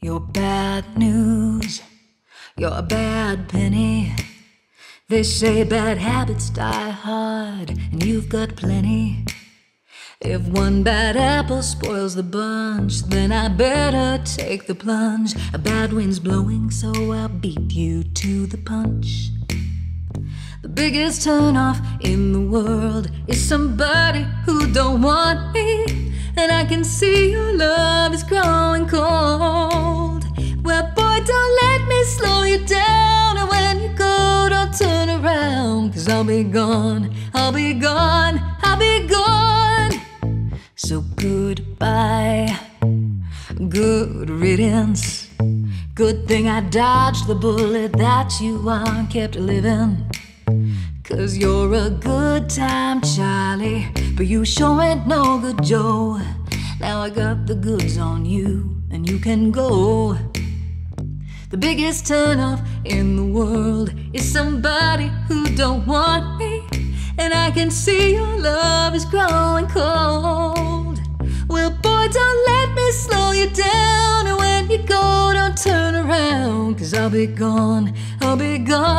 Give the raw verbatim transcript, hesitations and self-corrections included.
You're bad news, you're a bad penny. They say bad habits die hard, and you've got plenty. If one bad apple spoils the bunch, then I better take the plunge. A bad wind's blowing, so I'll beat you to the punch. The biggest turnoff in the world is somebody who don't want me, and I can see your love is growing cold. Well, boy, don't let me slow you down, and when you go, don't turn around, 'cause I'll be gone, I'll be gone, I'll be gone. So goodbye, good riddance. Good thing I dodged the bullet that you on kept living. 'Cause you're a good time, Charlie, but you sure ain't no good, Joe. Now I got the goods on you, and you can go. The biggest turnoff in the world is somebody who don't want me, and I can see your love is growing cold. Well, boy, don't let me slow you down, and when you go, don't turn around, 'cause I'll be gone, I'll be gone.